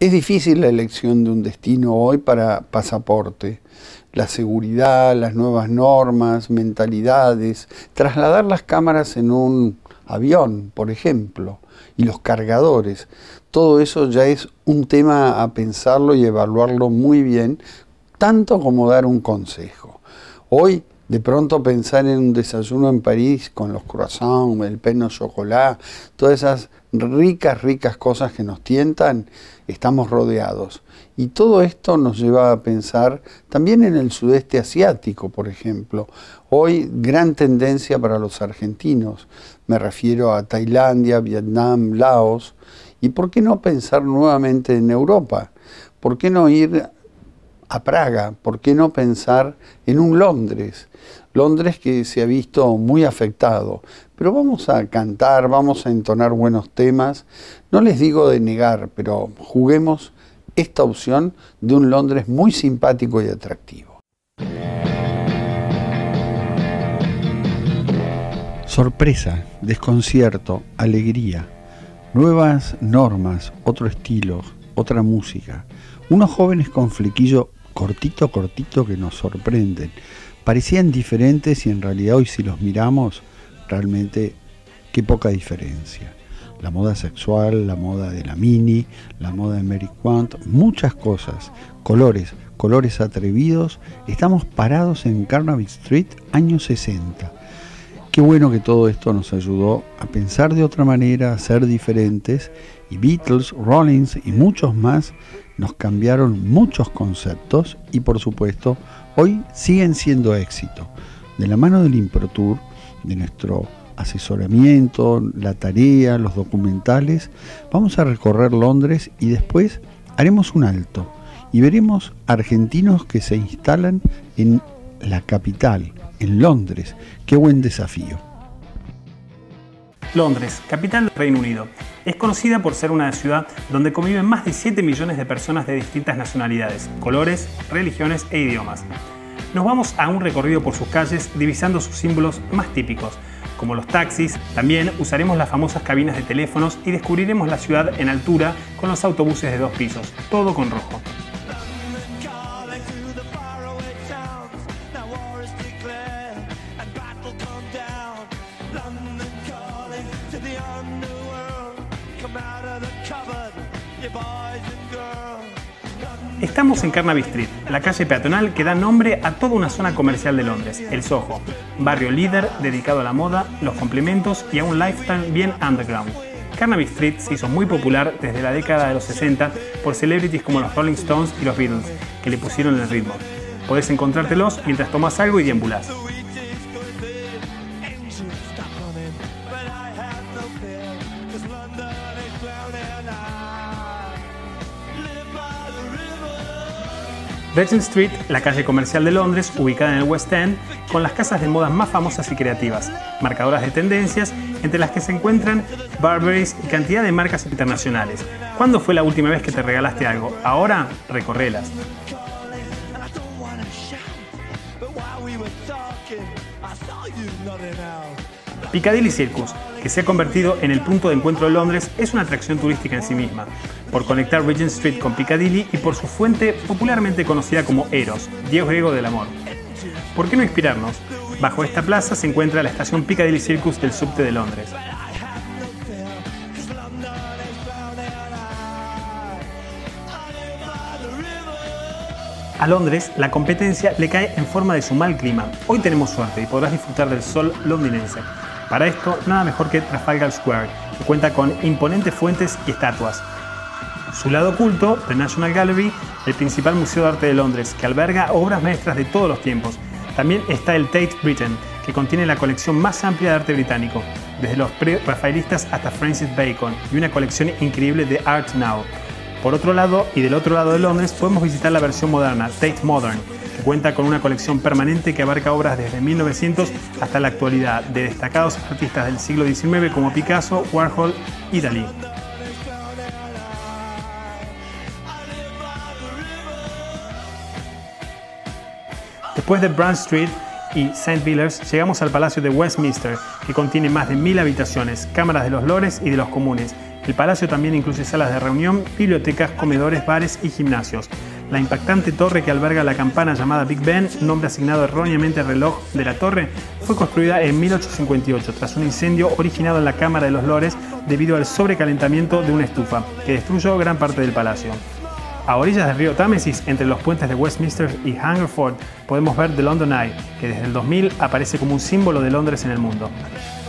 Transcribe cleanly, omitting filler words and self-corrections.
Es difícil la elección de un destino hoy para pasaporte. La seguridad, las nuevas normas, mentalidades, trasladar las cámaras en un avión, por ejemplo, y los cargadores. Todo eso ya es un tema a pensarlo y evaluarlo muy bien, tanto como dar un consejo. Hoy, de pronto pensar en un desayuno en París con los croissants, el pain au chocolat, todas esas ricas cosas que nos tientan, estamos rodeados. Y todo esto nos lleva a pensar también en el sudeste asiático, por ejemplo. Hoy, gran tendencia para los argentinos. Me refiero a Tailandia, Vietnam, Laos. ¿Y por qué no pensar nuevamente en Europa? ¿Por qué no ir a Praga? ¿Por qué no pensar en un Londres? Londres que se ha visto muy afectado. Pero vamos a cantar, vamos a entonar buenos temas. No les digo de negar, pero juguemos esta opción de un Londres muy simpático y atractivo. Sorpresa, desconcierto, alegría, nuevas normas, otro estilo, otra música. Unos jóvenes con flequillo cortito que nos sorprenden. Parecían diferentes y en realidad hoy si los miramos, realmente qué poca diferencia. La moda sexual, la moda de la mini, la moda de Mary Quant, muchas cosas, colores atrevidos. Estamos parados en Carnaby Street, años 60. Qué bueno que todo esto nos ayudó a pensar de otra manera, a ser diferentes, y Beatles, Rollins y muchos más nos cambiaron muchos conceptos y por supuesto hoy siguen siendo éxito. De la mano del ImproTour, de nuestro asesoramiento, la tarea, los documentales, vamos a recorrer Londres y después haremos un alto y veremos argentinos que se instalan en la capital, en Londres. ¡Qué buen desafío! Londres, capital del Reino Unido, es conocida por ser una ciudad donde conviven más de 7 millones de personas de distintas nacionalidades, colores, religiones e idiomas. Nos vamos a un recorrido por sus calles divisando sus símbolos más típicos, como los taxis. También usaremos las famosas cabinas de teléfonos y descubriremos la ciudad en altura con los autobuses de 2 pisos, todo con rojo. Estamos en Carnaby Street, la calle peatonal que da nombre a toda una zona comercial de Londres, el Soho, barrio líder dedicado a la moda, los complementos y a un lifestyle bien underground. Carnaby Street se hizo muy popular desde la década de los 60 por celebrities como los Rolling Stones y los Beatles, que le pusieron el ritmo. Podés encontrártelos mientras tomás algo y deambulás. Regent Street, la calle comercial de Londres, ubicada en el West End, con las casas de modas más famosas y creativas, marcadoras de tendencias, entre las que se encuentran Burberry y cantidad de marcas internacionales. ¿Cuándo fue la última vez que te regalaste algo? Ahora, recorrelas. Piccadilly Circus, que se ha convertido en el punto de encuentro de Londres, es una atracción turística en sí misma, por conectar Regent Street con Piccadilly y por su fuente popularmente conocida como Eros, dios griego del amor. ¿Por qué no inspirarnos? Bajo esta plaza se encuentra la estación Piccadilly Circus del subte de Londres. A Londres, la competencia le cae en forma de su mal clima. Hoy tenemos suerte y podrás disfrutar del sol londinense. Para esto, nada mejor que Trafalgar Square, que cuenta con imponentes fuentes y estatuas. Su lado oculto, The National Gallery, el principal museo de arte de Londres, que alberga obras maestras de todos los tiempos. También está el Tate Britain, que contiene la colección más amplia de arte británico, desde los pre-rafaelistas hasta Francis Bacon, y una colección increíble de Art Now. Por otro lado, y del otro lado de Londres, podemos visitar la versión moderna, Tate Modern, que cuenta con una colección permanente que abarca obras desde 1900 hasta la actualidad, de destacados artistas del siglo XIX como Picasso, Warhol y Dalí. Después de Brand Street y St. Villers, llegamos al Palacio de Westminster, que contiene más de 1000 habitaciones, cámaras de los lores y de los comunes, El palacio también incluye salas de reunión, bibliotecas, comedores, bares y gimnasios. La impactante torre que alberga la campana llamada Big Ben, nombre asignado erróneamente al reloj de la torre, fue construida en 1858 tras un incendio originado en la Cámara de los Lores debido al sobrecalentamiento de una estufa, que destruyó gran parte del palacio. A orillas del río Támesis, entre los puentes de Westminster y Hungerford, podemos ver The London Eye, que desde el 2000 aparece como un símbolo de Londres en el mundo.